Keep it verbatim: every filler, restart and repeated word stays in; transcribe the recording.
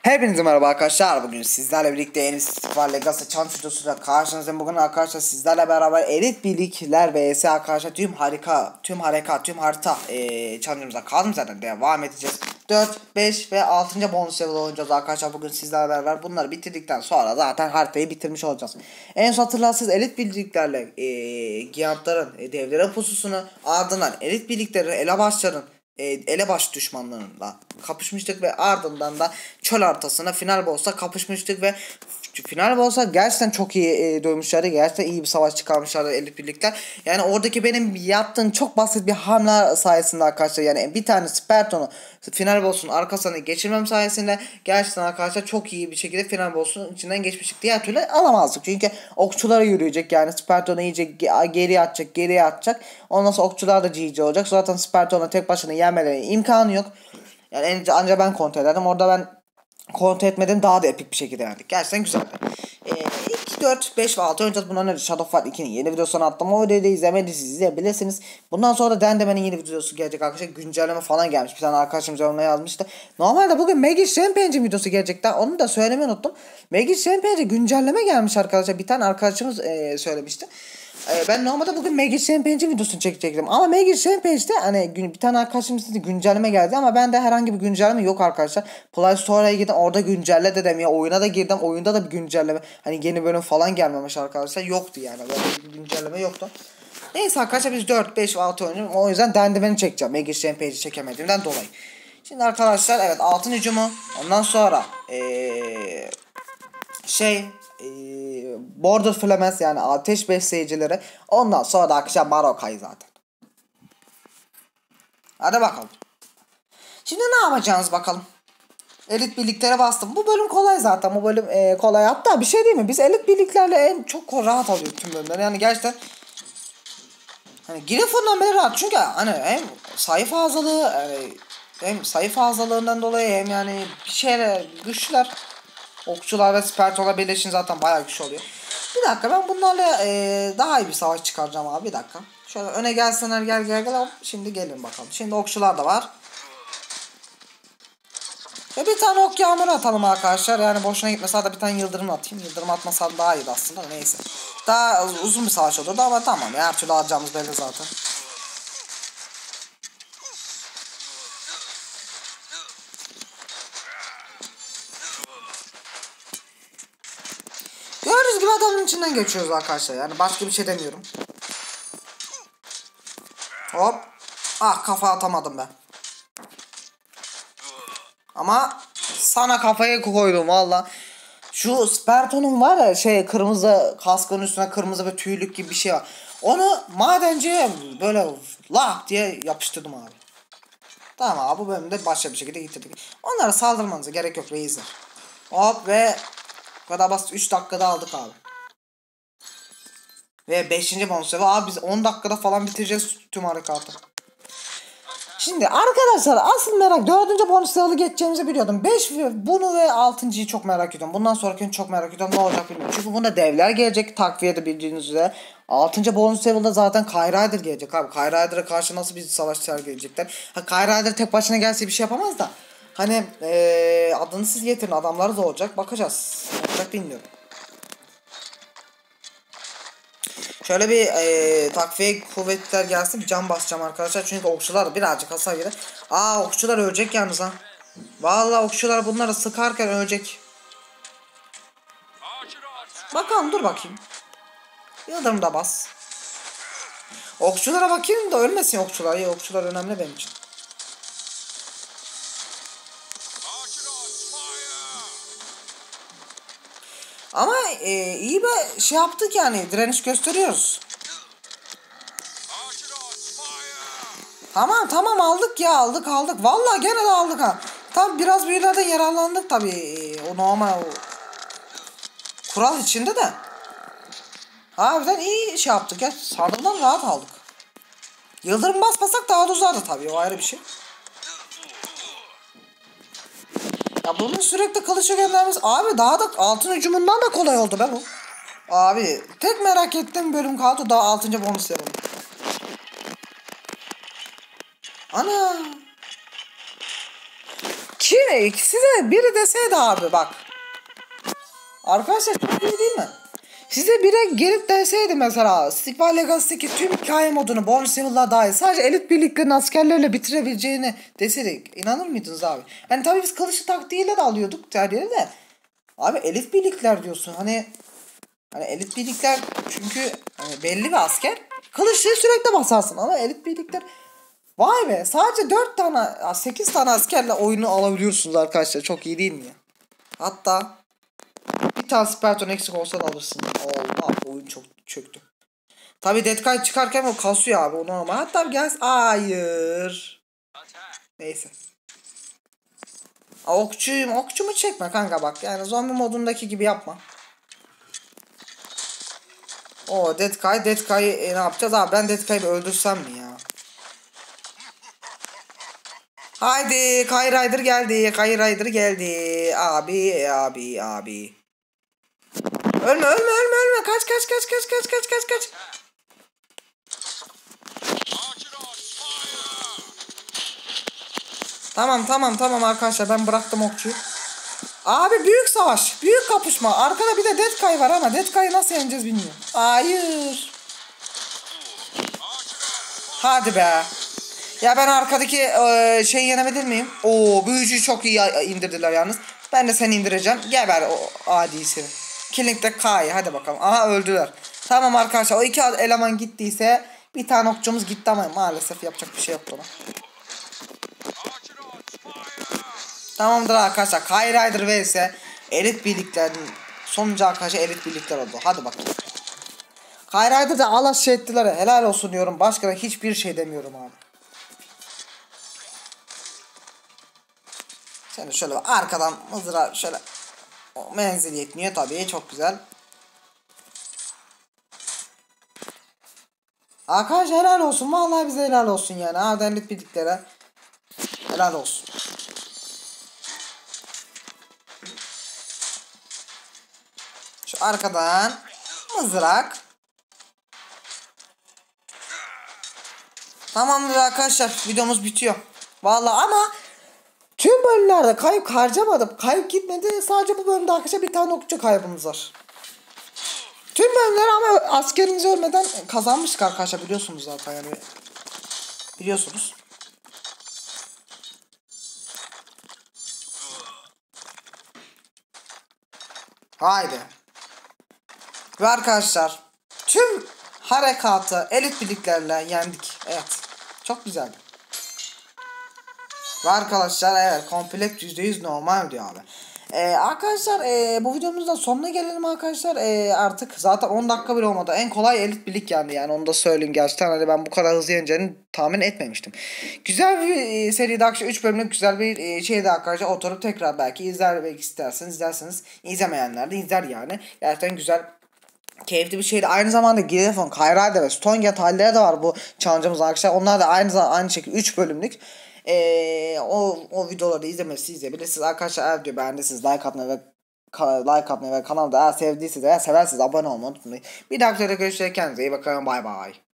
Hepinize merhaba arkadaşlar. Bugün sizlerle birlikte yeni Star Legacy Challenge videosuyla karşınızdayım. Bugün arkadaşlar sizlerle beraber elit birlikler vs arkadaşlar tüm harika, tüm harika, tüm harita ee, challenge'ımıza kaldım zaten devam edeceğiz. dört, beş ve altıncı bonus level oynayacağız arkadaşlar. Bugün sizlerle beraber bunları bitirdikten sonra zaten haritayı bitirmiş olacağız. En son hatırlarsınız elit birliklerle ee, Giyantların, e, devlerin pususunu, ardından elit birlikleri, elebaşların E, elebaş düşmanlarıyla kapışmıştık ve ardından da çöl haritasına final boss'ta kapışmıştık ve final boss'a gerçekten çok iyi e, dövmüşlerdi. Gerçekten iyi bir savaş çıkarmışlardı elit birlikler. Yani oradaki benim yaptığım çok basit bir hamle sayesinde arkadaşlar, yani bir tane Sparton'u final boss'un arkasına geçirmem sayesinde gerçekten arkadaşlar çok iyi bir şekilde final boss'un içinden geçmiştik. Diğer türlü alamazdık. Çünkü okçulara yürüyecek, yani Sparton'u iyice geriye atacak, geriye atacak. Ondan sonra okçular da G G olacak. Zaten Sparton'u tek başına yenmeleri imkanı yok. Yani ancak ben kontrol ederdim. Orada ben kontrol etmedim, daha da epik bir şekilde yendik. Gerçekten güzeldi. Ee, iki, dört, beş ve altı oynayacağız. Bundan önce Shadow Fight ikinin yeni videosunu attım. O videoyu da izlemediyseniz izleyebilirsiniz. Bundan sonra da Dendemen'in yeni videosu gelecek arkadaşlar. Güncelleme falan gelmiş. Bir tane arkadaşım yorumuna yazmıştı. Normalde bugün Magic Rampage'in videosu gelecekti. Onu da söylemeyi unuttum. Magic Rampage'e güncelleme gelmiş arkadaşlar. Bir tane arkadaşımız e, söylemişti. Ee, ben normalde bugün Magic Rampage'in videosunu çekecektim. Ama Magic Rampage'de hani bir tane arkadaşımızın güncelleme geldi ama bende herhangi bir güncelleme yok arkadaşlar. Play Store'a gittim, orada güncelle dedim ya, oyuna da girdim, oyunda da bir güncelleme, hani yeni bölüm falan gelmemiş arkadaşlar, yoktu yani, böyle bir güncelleme yoktu. Neyse arkadaşlar, biz dört, beş ve altı oynuyoruz, o yüzden Dendiven'i çekeceğim Magic Rampage'i çekemediğimden dolayı. Şimdi arkadaşlar, evet, altın hücumu, ondan sonra ee, şey Border Flames, yani ateş besleyicileri, ondan sonra da akşam Maroka'yı zaten. Hadi bakalım. Şimdi ne yapacağız bakalım. Elit birliklere bastım. Bu bölüm kolay zaten. Bu bölüm e, kolay. Hatta bir şey değil mi? Biz elit birliklerle en çok rahat alıyoruz tüm bölümleri. Yani gerçekten hani Griffon'dan beri rahat. Çünkü hani hem sayfa azalığı, yani hem sayfa azalığından dolayı hem yani bir şeyler güçlüler. Okçular ve Sparton'la birleşin zaten bayağı güçlü oluyor. Bir dakika, ben bunlarla ee, daha iyi bir savaş çıkaracağım abi, bir dakika. Şöyle öne gelsinler, gel gel gel. Şimdi gelin bakalım. Şimdi okçular da var. Ve bir tane ok yağmuru atalım arkadaşlar. Yani boşuna gitmese de bir tane yıldırım atayım. Yıldırım atmasam daha iyiydi aslında, neyse. Daha uzun bir savaş olurdu ama tamam ya, her türlü alacağımız belli zaten. Gördüğünüz gibi adamın içinden geçiyoruz arkadaşlar. Yani başka bir şey demiyorum. Hop. Ah, kafa atamadım ben. Ama sana kafayı koydum valla. Şu Sparton'un var ya, şey, kırmızı kaskın üstüne kırmızı ve tüylük gibi bir şey var. Onu madenciye böyle lah diye yapıştırdım abi. Tamam abi, bu bölümde başka bir şekilde getirdik. Onlara saldırmanıza gerek yok reisler. Hop ve bu kadar basit, üç dakikada aldık abi. Ve beşinci bonus level abi, biz on dakikada falan bitireceğiz tüm harekatı. Şimdi arkadaşlar, asıl merak, dördüncü bonus level'ı geçeceğimizi biliyordum. beş bunu ve altıncıyı çok merak ediyorum. Bundan sonrakini çok merak ediyorum. Ne olacak bilmiyorum. Çünkü bunda devler gelecek, takviyede bildiğiniz üzere. altıncı bonus level'da zaten Kyle Rider gelecek abi. Kyle Rider'a karşı nasıl bir savaş sergileyecekler. Ha, Kyle Rider tek başına gelse bir şey yapamaz da. Hani ee, adını siz getirin, adamları da olacak. Bakacağız. Ne olacak bilmiyorum. Şöyle bir e, takviye kuvvetler gelsin, bir can basacağım arkadaşlar. Çünkü okçular birazcık hasar gelir. Aa, okçular ölecek yalnız ha. Vallahi okçular bunları sıkarken ölecek. Bakalım, dur bakayım. Yıldırım da bas. Okçulara bakayım da ölmesin okçular. Ya, okçular önemli benim için. Ama e, iyi bir şey yaptık yani, direniş gösteriyoruz. Tamam tamam, aldık ya, aldık aldık. Vallahi gene de aldık ha. Tabi biraz büyülerden yararlandık tabi. O normal o kural içinde de. Harbiden iyi şey yaptık ya. Saldırıdan rahat aldık. Yıldırım basmasak daha da uzardı tabi, o ayrı bir şey. Ya bunun sürekli kılıçı göndermesi abi, daha da altın hücumundan da kolay oldu be bu. Abi tek merak ettiğim bölüm kaldı, daha altıncı bonus level. Ana. Kim mi? Size biri deseydi abi bak. Arkadaşlar çok iyi değil mi? Size biri gelip deseydi mesela Stikval Legacy'deki tüm hikaye modunu bonus level'la dahil sadece elit birliklerin askerlerle bitirebileceğini deseydik inanır mıydınız abi? Hani tabii biz kılıçlı taktiğiyle de alıyorduk her yere de. Abi elit birlikler diyorsun hani hani elit birlikler çünkü hani belli bir asker kılıçlı sürekli basarsın ama elit birlikler vay be sadece dört tane sekiz tane askerle oyunu alabiliyorsunuz arkadaşlar çok iyi değil mi ya? Hatta bir tane Spartan eksik olsa da alırsın. Allah oyun çok çöktü. Tabi Deadguy çıkarken o kasıyor abi o normal. Hatta gelsin. Hayır. Neyse. Aa, okçuyum. Okçumu çekme kanka bak. Yani zombi modundaki gibi yapma. O Deadguy. Deadguy'ı e, ne yapacağız abi? Ben Deadguy'ı öldürsem mi ya? Haydi. Kay Rider geldi. Kay Rider geldi. Abi abi abi. Ölme ölme ölme ölme. Kaç kaç kaç kaç kaç kaç kaç kaç. Tamam tamam tamam arkadaşlar ben bıraktım okçuyu. Abi büyük savaş. Büyük kapışma. Arkada bir de Deadguy var ama Deadguy'ı nasıl yeneceğiz bilmiyorum. Hayır. Hadi be. Ya ben arkadaki e, şeyi yenebilir miyim? Oo büyücüyü çok iyi indirdiler yalnız. Ben de seni indireceğim. Geber o adisi. Killing'de K'yı hadi bakalım. Aha öldüler. Tamam arkadaşlar o iki eleman gittiyse bir tane okçumuz gitti ama maalesef yapacak bir şey yok buna. Tamamdır arkadaşlar. Kay Rider vs elit birliklerin sonuncu arkadaşlar elit birlikler oldu. Hadi bakayım. Kay Rider'da Allah şey ettiler. Helal olsun diyorum. Başka da hiçbir şey demiyorum abi. Şimdi şöyle arkadan mızrağı şöyle o menzil yetmiyor tabii. Çok güzel. Arkadaşlar helal olsun. Vallahi bize helal olsun yani. Abi elit birliklere helal olsun. Şu arkadan mızrak. Tamamdır arkadaşlar videomuz bitiyor. Vallahi ama tüm bölümlerde kayıp harcamadım. Kayıp gitmedi. Sadece bu bölümde arkadaşlar bir tane okçu kaybımız var. Tüm bölümleri ama askerimiz ölmeden kazanmıştık arkadaşlar biliyorsunuz zaten yani. Biliyorsunuz. Haydi. Ve arkadaşlar tüm harekatı elit birliklerle yendik. Evet. Çok güzeldi. Ve arkadaşlar evet komplekt yüzde yüz normal diyor abi. Ee, arkadaşlar e, bu videomuzda sonuna gelelim arkadaşlar. E, artık zaten on dakika bile olmadı. En kolay elit birlik yendi yani onu da söyleyeyim gerçekten. Hani ben bu kadar hızlı yeneceğini tahmin etmemiştim. Güzel bir e, seride arkadaşlar üç bölümlük güzel bir e, şeydi arkadaşlar. Oturup tekrar belki izlemek isterseniz izlerseniz izlemeyenler de izler yani. Gerçekten güzel. Keyifli bir şeydi. Aynı zamanda Gilefon, Kayra'da ve Stonegate halleri de var bu challenge'ımız arkadaşlar. Onlar da aynı zamanda aynı şekilde üç bölümlük. Ee, o o videoları izlemesi izleyebilirsiniz. Arkadaşlar eğer diyor beğendiyseniz like atmayı ve like atmayı ve kanalda eğer sevdiyseniz eğer seversiniz abone olmayı unutmayın. Bir dahaki videoda görüşürüz. Kendinize iyi bakın. Bay bay.